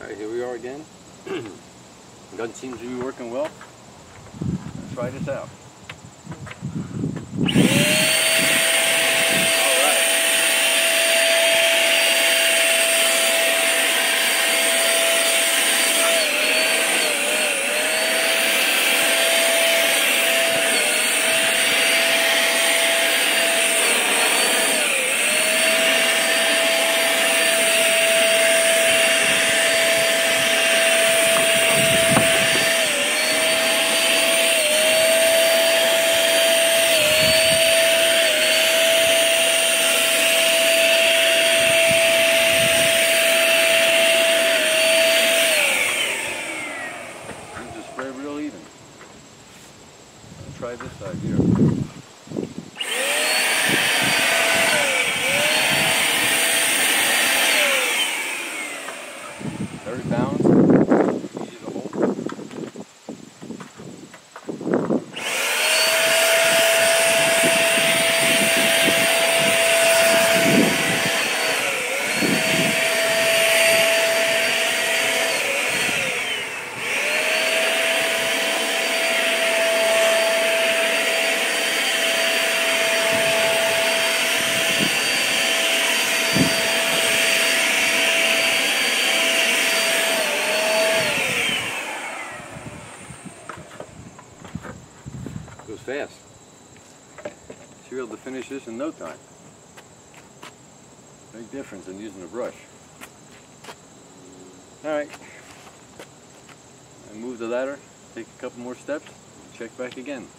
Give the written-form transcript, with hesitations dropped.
Alright, here we are again. Gun seems to be working well. Let's try this out. Spray real even. Let's try this side here. 30 pounds, easy to hold. Goes fast. She'll be able to finish this in no time. Big difference in using a brush. Alright. I move the ladder, take a couple more steps, check back again.